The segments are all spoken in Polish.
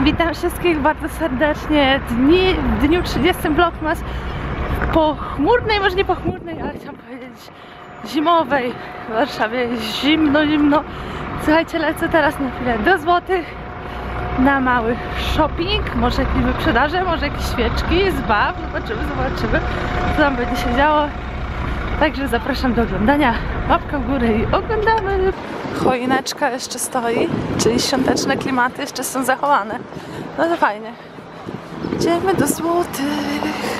Witam wszystkich bardzo serdecznie w dniu 30 Vlogmas pochmurnej, może nie pochmurnej, ale chciałam powiedzieć zimowej w Warszawie. Jest zimno, zimno. Słuchajcie, lecę teraz na chwilę do Złotych na mały shopping, może jakieś wyprzedaże, może jakieś świeczki, zbaw, zobaczymy co tam będzie się działo. Także zapraszam do oglądania, łapka w górę i oglądamy. Choineczka jeszcze stoi, czyli świąteczne klimaty jeszcze są zachowane. No to fajnie. Idziemy do Złotych.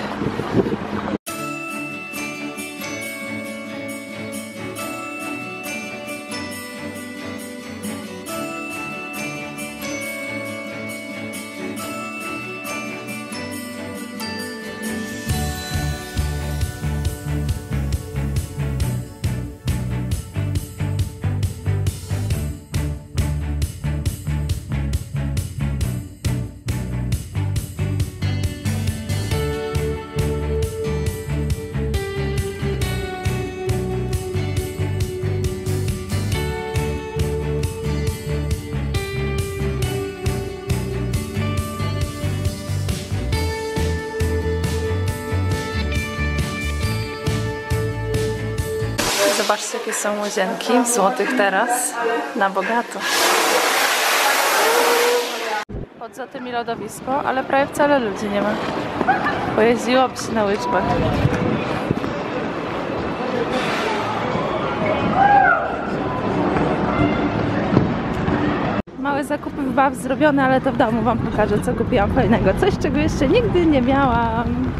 Zobaczcie, jakie są łazienki w Złotych teraz, na bogato. Pod Złotymi lodowisko, ale prawie wcale ludzi nie ma. Pojeździłam się na łyczbach. Małe zakupy w baw zrobione, ale to w domu wam pokażę, co kupiłam fajnego. Coś, czego jeszcze nigdy nie miałam.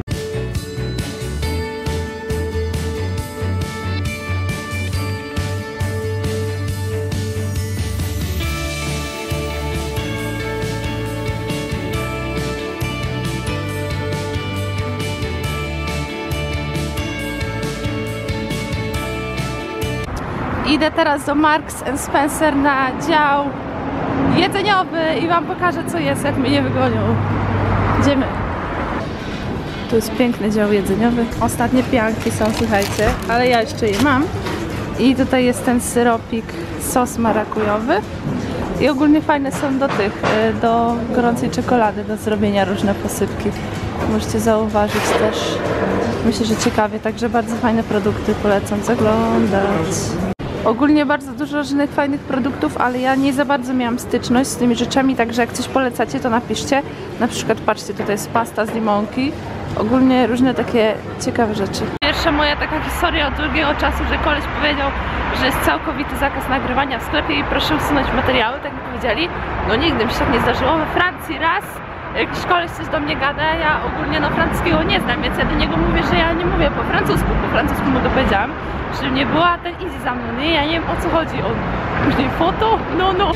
Idę teraz do Marks & Spencer na dział jedzeniowy i wam pokażę, co jest, jak mnie nie wygonią. Idziemy. Tu jest piękny dział jedzeniowy. Ostatnie pianki są, słuchajcie, ale ja jeszcze je mam. I tutaj jest ten syropik, sos marakujowy. I ogólnie fajne są do gorącej czekolady, do zrobienia różne posypki. Możecie zauważyć też. Myślę, że ciekawie, także bardzo fajne produkty, polecam zaglądać. Ogólnie bardzo dużo różnych fajnych produktów, ale ja nie za bardzo miałam styczność z tymi rzeczami, także jak coś polecacie, to napiszcie. Na przykład patrzcie, tutaj jest pasta z limonki. Ogólnie różne takie ciekawe rzeczy. Pierwsza moja taka historia od długiego czasu, że koleś powiedział, że jest całkowity zakaz nagrywania w sklepie i proszę usunąć materiały, tak mi powiedzieli. No nigdy mi się tak nie zdarzyło. We Francji raz jakiś koleś coś do mnie gada, ja ogólnie francuskiego nie znam, więc ja do niego mówię, że ja nie mówię po francusku mu to powiedziałam, że nie była ten easy za mną, nie? Ja nie wiem, o co chodzi, on później foto, no.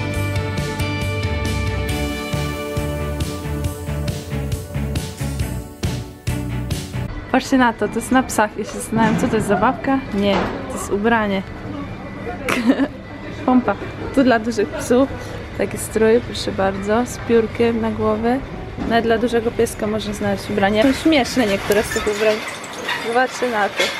Patrzcie na to jest na psach, ja się zastanawiam, co to jest, zabawka? Nie, to jest ubranie. Pompa, tu dla dużych psów. Taki strój, proszę bardzo, z piórkiem na głowę. Nawet dla dużego pieska można znaleźć ubrania. Są śmieszne niektóre z tych ubrań. Zobaczcie na to.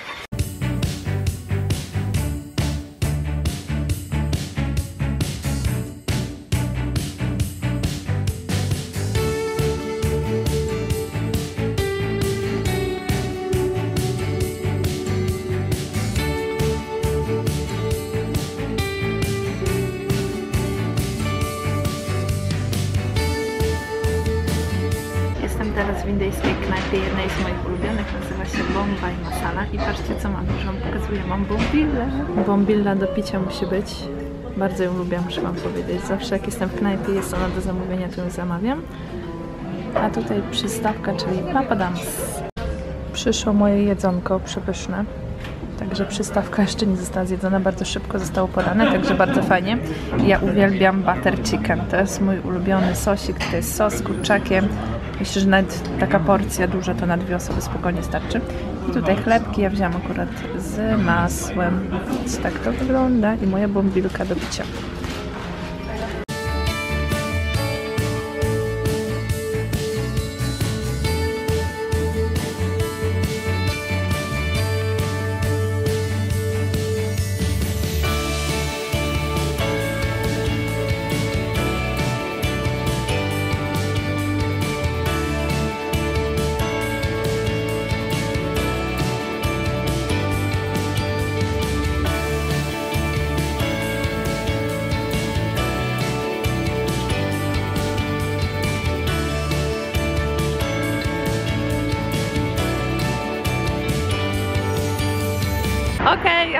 Teraz w indyjskiej knajpie, jednej z moich ulubionych, nazywa się Bombay Masala i patrzcie, co mam, już wam pokazuję, mam bombillę. Bombilla do picia musi być, bardzo ją lubię, muszę wam powiedzieć, zawsze jak jestem w knajpie, jest ona do zamówienia, to ją zamawiam. A tutaj przystawka, czyli papadams. Przyszło moje jedzonko przepyszne, także przystawka jeszcze nie została zjedzona, bardzo szybko zostało podane, także bardzo fajnie. Ja uwielbiam butter chicken, to jest mój ulubiony sosik, to jest sos z kurczakiem. Myślę, że nawet taka porcja duża to na 2 osoby spokojnie starczy. I tutaj chlebki ja wziąłam akurat z masłem. Więc tak to wygląda i moja bombilka do picia.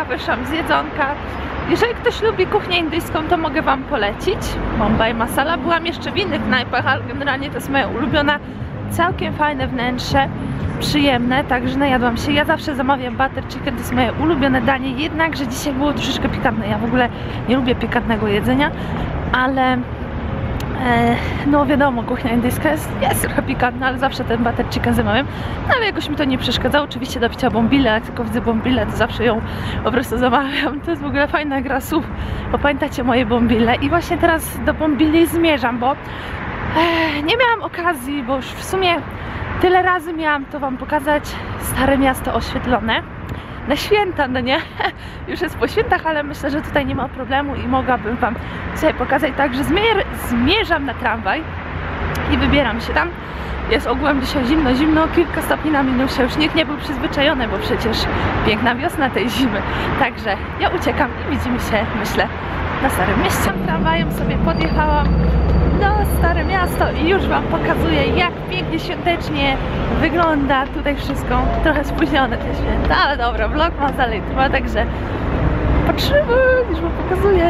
wyszłam z jedzonka. Jeżeli ktoś lubi kuchnię indyjską, to mogę wam polecić Bombay Masala. Byłam jeszcze w innych knajpach, ale generalnie to jest moja ulubiona. Całkiem fajne wnętrze, przyjemne, także najadłam się. Ja zawsze zamawiam butter chicken, to jest moje ulubione danie, jednakże dzisiaj było troszeczkę pikantne. Ja w ogóle nie lubię pikantnego jedzenia, ale no wiadomo, kuchnia indyjska jest trochę pikantna, ale zawsze ten butter chicken zamawiam. No ale jakoś mi to nie przeszkadzało. Oczywiście do picia bombille, jak tylko widzę bombille, to zawsze ją po prostu zamawiam. To jest w ogóle fajna gra słów, bo pamiętacie moje bombille. I właśnie teraz do bombilli zmierzam, bo nie miałam okazji, bo już w sumie tyle razy miałam to wam pokazać. Stare miasto oświetlone na święta, no nie? Już jest po świętach, ale myślę, że tutaj nie ma problemu i mogłabym wam dzisiaj pokazać. Także zmierzam na tramwaj i wybieram się tam. Jest ogółem dzisiaj zimno, kilka stopni na minusie. Już nikt nie był przyzwyczajony, bo przecież piękna wiosna tej zimy. Także ja uciekam i widzimy się, myślę, na Starym Mieście. Tramwajem sobie podjechałam do Stare Miasto i już wam pokazuję, jak pięknie, świątecznie wygląda tutaj wszystko. Trochę spóźnione te święta, ale dobra, vlog ma dalej trwa, także patrzymy, już wam pokazuję.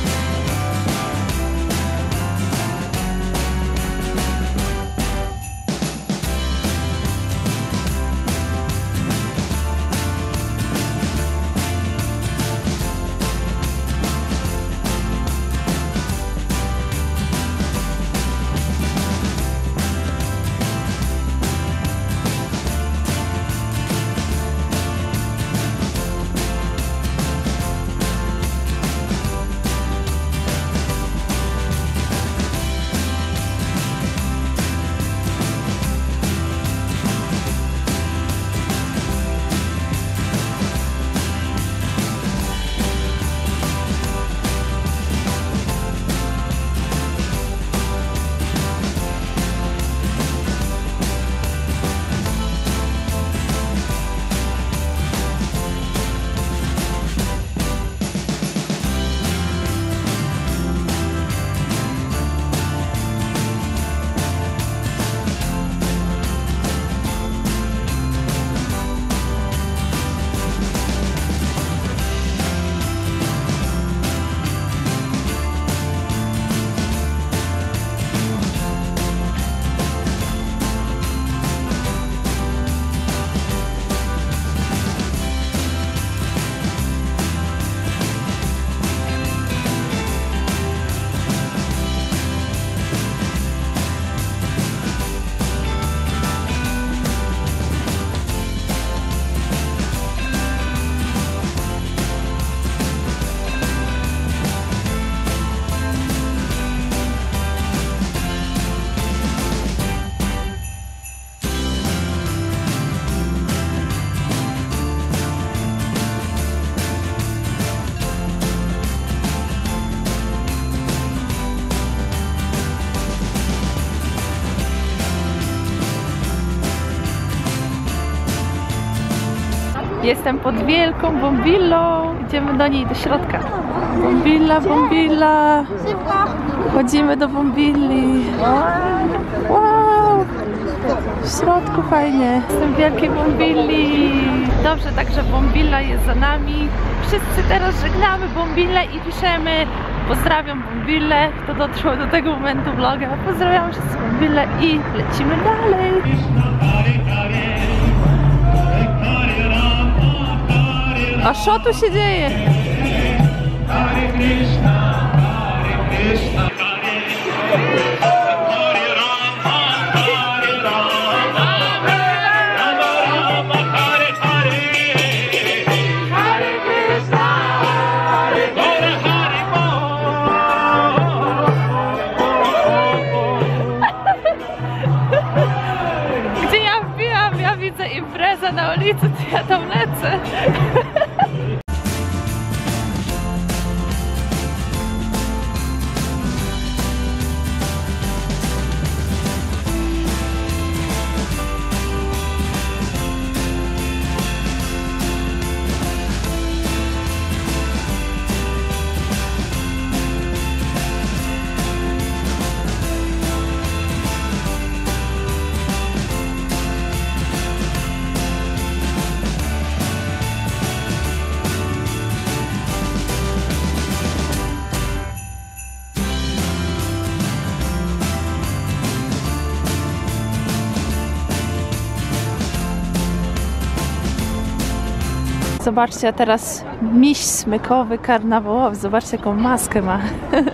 Jestem pod wielką bombillą. Idziemy do niej do środka. Bombilla, bombilla. Chodzimy do bombilli. Wow! W środku fajnie. Jestem w wielkiej bombilli. Dobrze, także bombilla jest za nami. Wszyscy teraz żegnamy bombillę i piszemy pozdrawiam bombillę. Kto dotrwał do tego momentu vloga, pozdrawiam wszyscy bombillę i lecimy dalej. A co tu się dzieje? Gdzie ja wbijam? Ja widzę imprezę na ulicy, to ja tam lecę. Zobaczcie, a teraz miś smykowy karnawałowy. Zobaczcie, jaką maskę ma.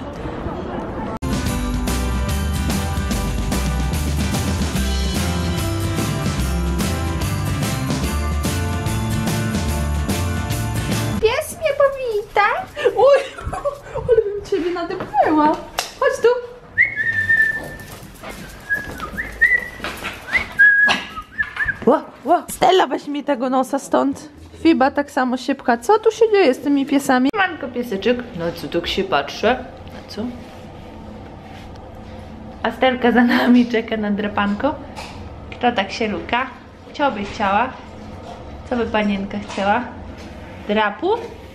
Pies mnie powita. Uj, ale bym ciebie nadepnęła. Chodź tu. Stella, weź mi tego nosa stąd. Fiba tak samo się pcha. Co tu się dzieje z tymi piesami? Manko, pieseczek. No co tak się patrzę? A co? A Stelka za nami czeka na drapanko. Kto tak się luka? Co by chciała? Co by panienka chciała? Drapu?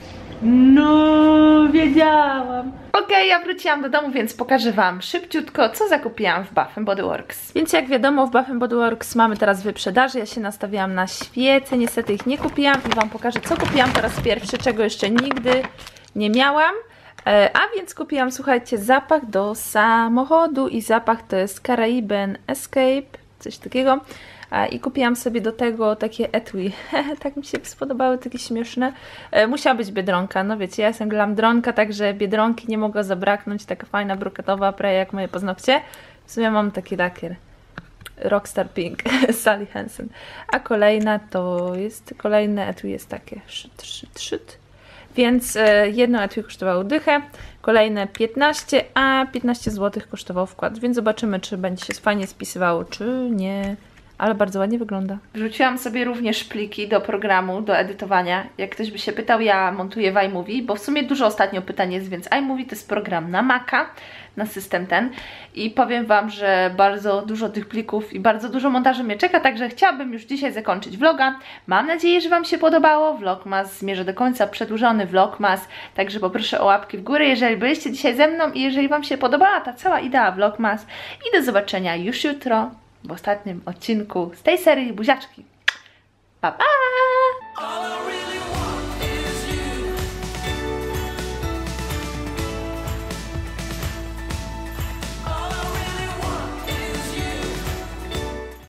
No, wiedziałam. Okej, ja wróciłam do domu, więc pokażę wam szybciutko, co zakupiłam w Bath & Body Works. Więc jak wiadomo, w Bath & Body Works mamy teraz wyprzedaży. Ja się nastawiałam na świece, niestety ich nie kupiłam i wam pokażę, co kupiłam po raz pierwszy, czego jeszcze nigdy nie miałam. A więc kupiłam, słuchajcie, zapach do samochodu i zapach to jest Caribbean Escape, coś takiego. I kupiłam sobie do tego takie etui. Tak mi się spodobały, takie śmieszne. Musiała być Biedronka, no wiecie, ja jestem glamdronka, także Biedronki nie mogło zabraknąć. Taka fajna, brokatowa praja jak moje paznokcie. W sumie mam taki lakier. Rockstar Pink, Sally Hansen. A kolejna to jest, kolejne etui jest takie szyt. Więc jedno etui kosztowało dychę, kolejne 15, a 15 zł kosztował wkład. Więc zobaczymy, czy będzie się fajnie spisywało, czy nie. Ale bardzo ładnie wygląda. Wrzuciłam sobie również pliki do programu, do edytowania. Jak ktoś by się pytał, ja montuję w iMovie, bo w sumie dużo ostatnio pytań jest, więc iMovie to jest program na Maca, na system ten. I powiem wam, że bardzo dużo tych plików i bardzo dużo montażu mnie czeka, także chciałabym już dzisiaj zakończyć vloga. Mam nadzieję, że wam się podobało. Vlogmas zmierza do końca, przedłużony vlogmas, także poproszę o łapki w górę, jeżeli byliście dzisiaj ze mną i jeżeli wam się podobała ta cała idea vlogmas. I do zobaczenia już jutro w ostatnim odcinku z tej serii. Buziaczki. Pa, pa!